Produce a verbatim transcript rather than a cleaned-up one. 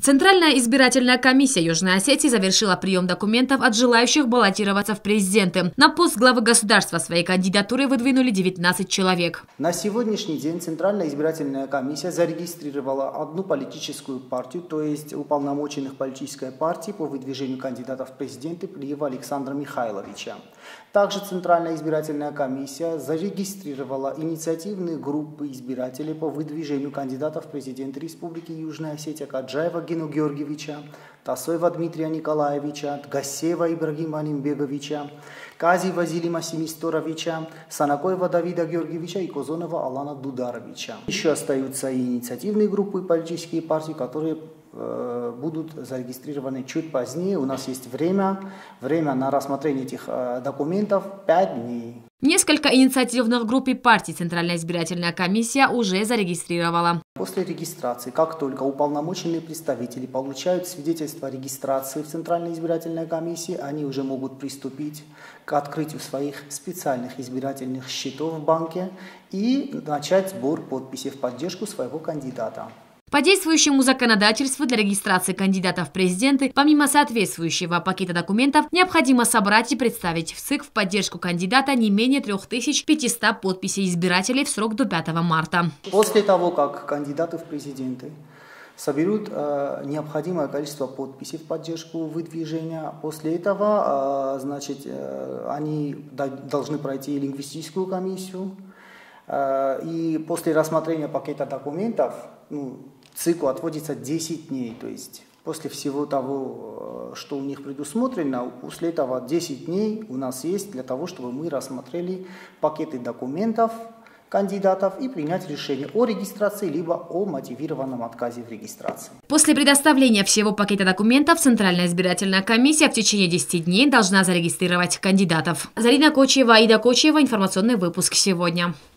Центральная избирательная комиссия Южной Осетии завершила прием документов от желающих баллотироваться в президенты. На пост главы государства своей кандидатуры выдвинули девятнадцать человек. На сегодняшний день Центральная избирательная комиссия зарегистрировала одну политическую партию, то есть уполномоченных политической партии по выдвижению кандидатов в президенты Плиева Александра Михайловича. Также Центральная избирательная комиссия зарегистрировала инициативные группы избирателей по выдвижению кандидатов в президенты Республики Южная Осетия Каджаева Гену Георгиевича, Тасоева Дмитрия Николаевича, Гасеева Ибрагима Нимбеговича, Казиева Зилима Семисторовича, Санакоева Давида Георгиевича и Козонова Алана Дударовича. Еще остаются и инициативные группы и политические партии, которые э, будут зарегистрированы чуть позднее. У нас есть время, время на рассмотрение этих э, документов пять дней. Несколько инициативных групп и партий Центральная избирательная комиссия уже зарегистрировала. После регистрации, как только уполномоченные представители получают свидетельство о регистрации в Центральной избирательной комиссии, они уже могут приступить к открытию своих специальных избирательных счетов в банке и начать сбор подписей в поддержку своего кандидата. По действующему законодательству для регистрации кандидатов в президенты, помимо соответствующего пакета документов, необходимо собрать и представить в ЦИК в поддержку кандидата не менее трёх тысяч пятисот подписей избирателей в срок до пятого марта. После того, как кандидаты в президенты соберут э, необходимое количество подписей в поддержку выдвижения, после этого э, значит, э, они должны пройти лингвистическую комиссию, э, и после рассмотрения пакета документов, ну, ЦИКу отводится десять дней, то есть после всего того, что у них предусмотрено, после этого десять дней у нас есть для того, чтобы мы рассмотрели пакеты документов кандидатов и принять решение о регистрации либо о мотивированном отказе в регистрации. После предоставления всего пакета документов Центральная избирательная комиссия в течение десяти дней должна зарегистрировать кандидатов. Зарина Кочева, Аида Кочева, информационный выпуск сегодня.